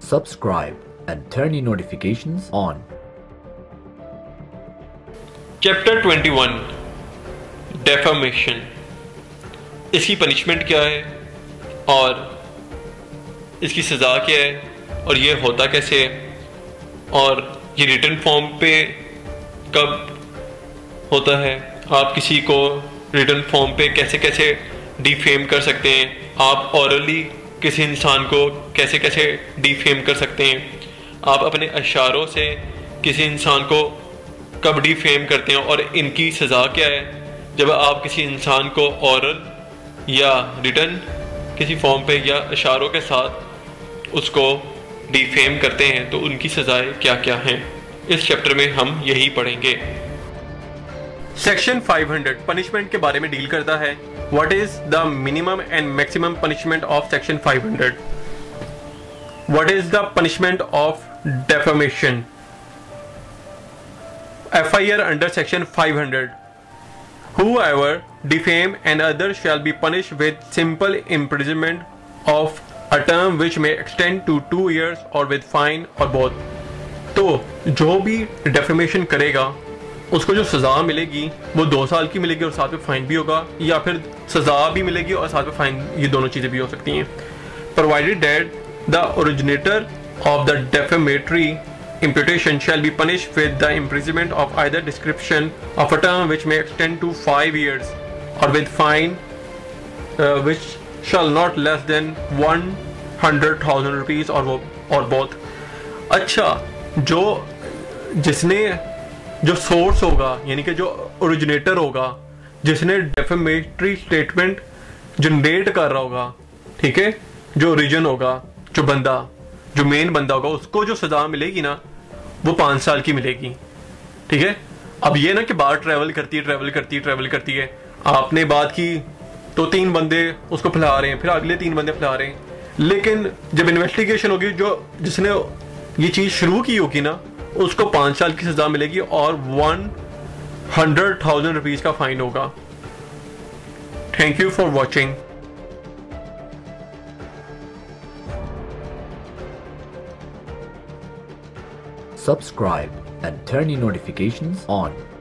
subscribe and turn your notifications on. Chapter 21 defamation. इसकी punishment क्या है और इसकी सज़ा क्या है और ये होता कैसे है और ये रिटन फॉर्म पे कब होता है, आप किसी को रिटन फॉर्म पे कैसे कैसे डिफेम कर सकते हैं, आप ऑरली किसी इंसान को कैसे कैसे डिफेम कर सकते हैं, आप अपने अशारों से किसी इंसान को कब डिफेम करते हैं और इनकी सज़ा क्या है जब आप किसी इंसान को ऑरल या रिटन किसी फॉर्म पे या अशारों के साथ उसको डिफेम करते हैं तो उनकी सज़ाएं क्या क्या हैं। इस चैप्टर में हम यही पढ़ेंगे। सेक्शन 500 पनिशमेंट के बारे में डील करता है। What is the minimum and maximum punishment of section 500? What is the punishment of defamation? FIR under section 500. Whoever defame and others shall be punished with simple imprisonment of a term which may extend to 2 years or with fine or both. तो जो भी defamation करेगा उसको जो सज़ा मिलेगी वो 2 साल की मिलेगी और साथ में फाइन भी होगा, या फिर सज़ा भी मिलेगी और साथ में फाइन, ये दोनों चीज़ें भी हो सकती हैं। Provided that the originator of the defamatory imputation shall be punished with the imprisonment of either description of a term which may extend to 5 years or with fine which shall not less than 100,000 rupees or both. अच्छा, जो source होगा यानी कि जो originator होगा जिसने defamatory statement generate कर रहा होगा, ठीक है, जो ओरिजिन होगा, जो मेन बंदा होगा, उसको जो सजा मिलेगी ना वो 5 साल की मिलेगी। ठीक है। अब ये ना कि बात ट्रेवल करती है, आपने बात की तो 3 बंदे उसको फैला रहे हैं, फिर अगले 3 बंदे फैला रहे हैं, लेकिन जब इन्वेस्टिगेशन होगी जिसने ये चीज शुरू की होगी ना उसको 5 साल की सजा मिलेगी और 100,000 रुपीज का फाइन होगा। Thank you for watching. Subscribe and turn your notifications on.